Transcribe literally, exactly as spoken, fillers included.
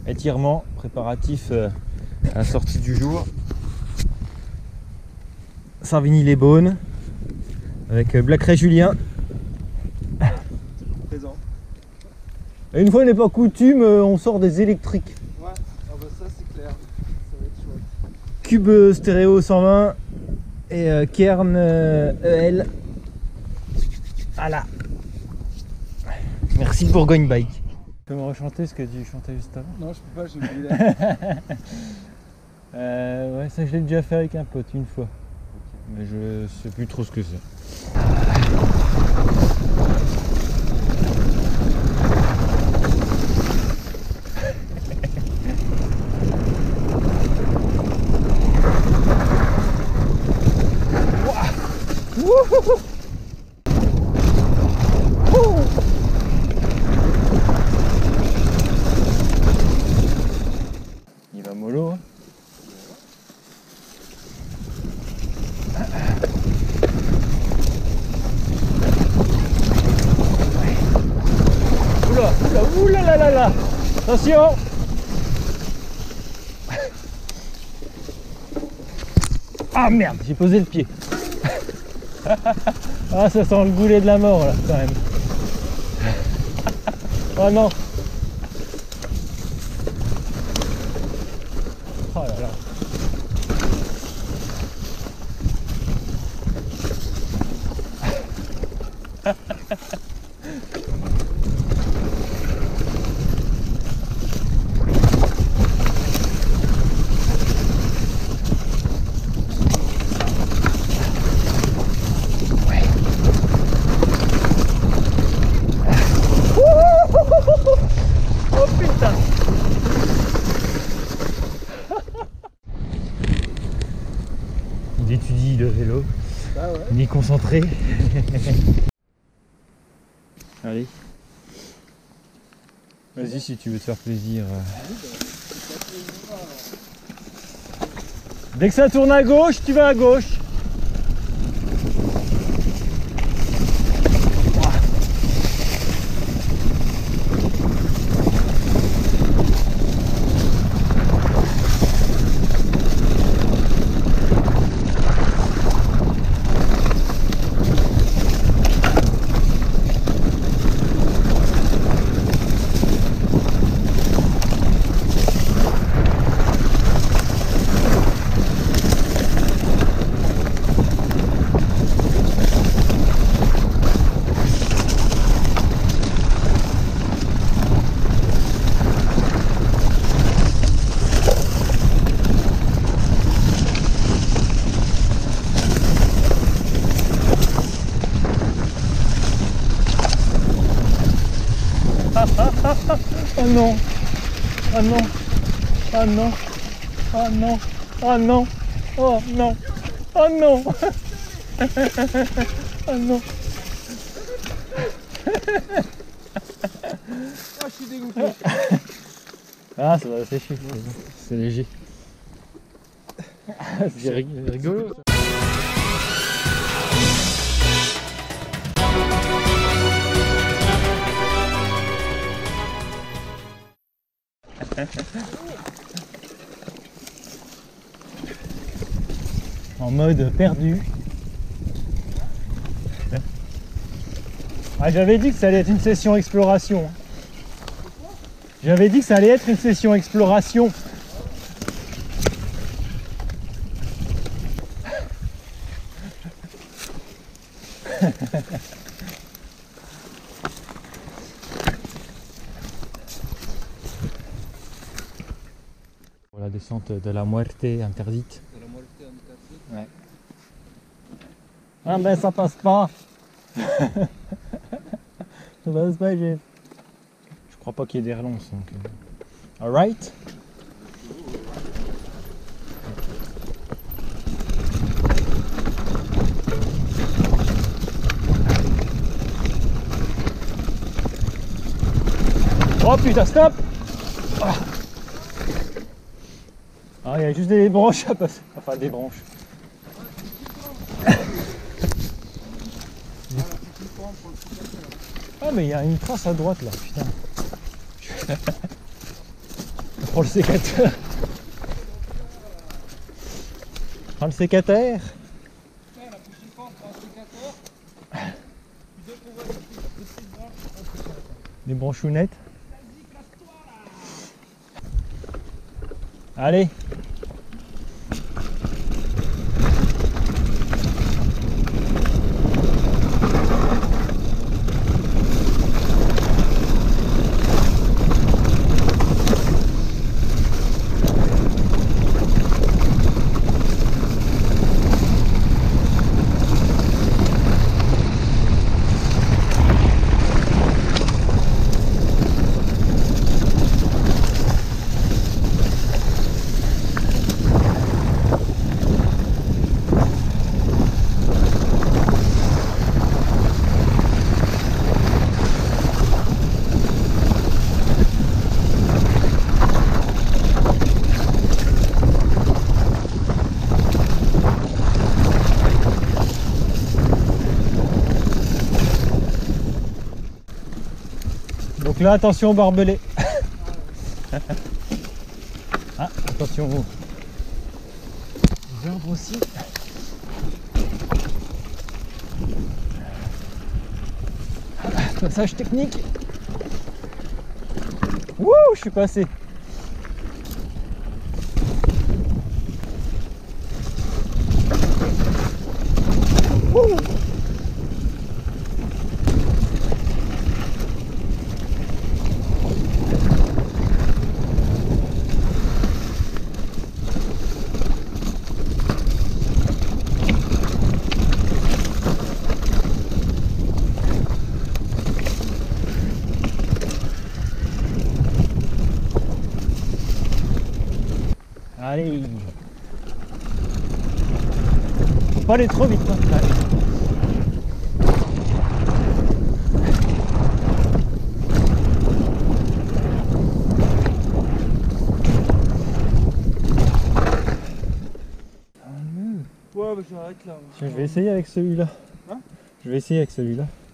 Étirement, préparatif euh, à la sortie du jour. Savigny-les-Beaunes avec Black Ray Julien. Présent. Et une fois n'est pas coutume, on sort des électriques. Ouais, ah bah ça c'est clair, ça va être chouette. Cube stéréo cent vingt et euh, Kern euh, E L. Voilà. Merci Bourgogne Bike. Tu peux me rechanter ce que tu chantais juste avant? Non, je peux pas, j'ai oublié là. euh, Ouais, ça je l'ai déjà fait avec un pote une fois. Okay. Mais je sais plus trop ce que c'est. Il va mollo, hein. Oula, oula, oula là là là. Attention. Ah merde, j'ai posé le pied. Ah, ça sent le goulet de la mort là quand même. Oh non. Oh là là. Oh putain. Il étudie le vélo. Ah ouais. Il est concentré. Allez. Vas-y si tu veux te faire plaisir. Dès que ça tourne à gauche, tu vas à gauche. Oh non, oh non, oh non, oh non, oh non, oh non, oh non, oh non. Ah, je suis dégoûté. Ah, ça va sécher, c'est léger. C'est rigolo. En mode perdu. Ah, j'avais dit que ça allait être une session exploration. J'avais dit que ça allait être une session exploration. Pour la descente de la Muerte interdite. De la Muerte interdite. Ouais. Ah ben ça passe pas. Ça passe pas, j'ai. Je crois pas qu'il y ait des relances donc. Euh... Alright. Oh putain, stop! Ah, il y a juste des branches à passer. Enfin, des branches. Ah, mais il y a une trace à droite là, putain. Prends le sécateur. Prends le sécateur. Tiens, la prochaine fois, on prend un sécateur. Puis dès qu'on voit des petites, des petites branches, on fait ça. Des branchounettes. Vas-y, casse-toi là. Allez. Donc là, attention au barbelé. Ah, attention aux arbres aussi. Passage technique. Wouh, je suis passé. Wouh. Allez. Faut pas aller trop vite. Hein. Ouais, bah j'arrête là. Je vais essayer avec celui-là. Hein? Je vais essayer avec celui-là.